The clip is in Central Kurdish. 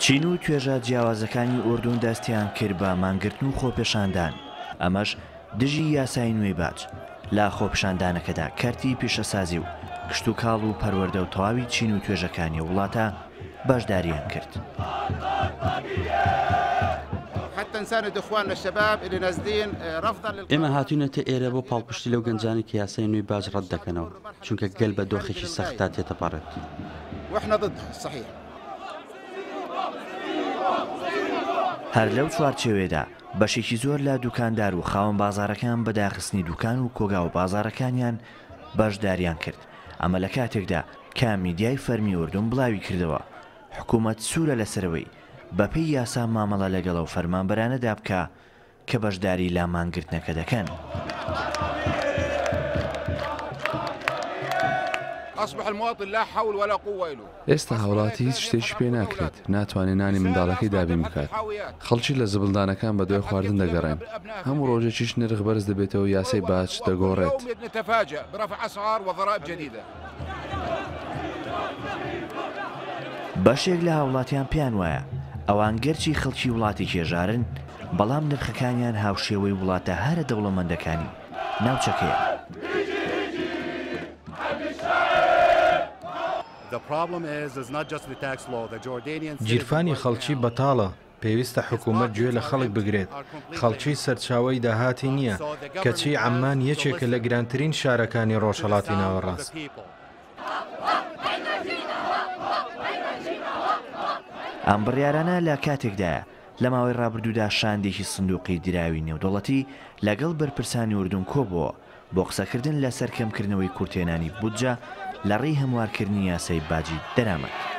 چین و توێژە جیاوازەکانی ئوردون دەستیان کرد بە مانگرتن و خۆپێشاندان. ئەمەش دژی یاسای نوێی باج لە خۆپشاندانەکەدا کارتی پیشەسازی و کشت و کاڵ و پەروەردە و تەواوی چین و توێژەکانی وڵاتە بەشداریان کرد. ئێمە هاتوونەتە ئێرە بۆ پاڵپشتی لەو گەنجانی کە یاسای نوێی باج ڕەت دەکەنەوە چونکە گەل بە دۆخێکی سەختا تێتەپەڕێت. هەر لەو چوارچێوێدا بەشێکی زۆر لە دوکاندار و خاوەن بازارەکان بەداخستنی دوکان و کۆگا و بازارەکانیان بەشداریان کرد. ئەمە لە کاتێکدا کە میدیای فەرمی ئوردون بڵاوی کردەوە حکوومەت سوورە لەسەرەوەی بەپێی یاسا مامەڵە لەگەڵ و فەرمانبەرانەدا بکە کە بەشداری لە مانگرتنەکە دەکەن. ئێستا هاوڵاتی هیچ شتێکی پێ ناکرێت، ناتوانێت نانی منداڵەکەی دابین بکات. خەڵکی لە زبڵدانەکان بە دوای خواردن دەگەڕێن. هەموو ڕۆژێکیش نرخ بەرز دەبێتەوە یاسای باج دەگۆڕێت. بەشێک لە هاوڵاتیان پێیان وایە ئەوان گەرچی خەڵکی وڵاتی کێژارن بەڵام نرخەکانیان هاوشێوەی وڵاتە هەرە دەوڵەمەندەکانی ناوچەکەیە. گیرفانی خەڵکی بەتاڵە، پێویستە حکوومەت گوێ لە خەڵک بگرێت. خەڵکی سەرچاوەی داهاتی نییە، کەچی عەمان یەکێکە لە گرانترین شارەکانی ڕۆژهەڵاتی ناوەڕاست. ئەم بڕیارانە لە کاتێکدایە لە ماوەی ڕابردوودا شاندێکی سندوقی دراوی نێودوڵەتی لەگەڵ بەرپرسانی ئوردون کۆبووە بۆ قسەکردن لەسەر کەمکردنەوەی کورتێنانی بودجە لە ڕێی هەموارکردنی یاسای باجی دەرامەت.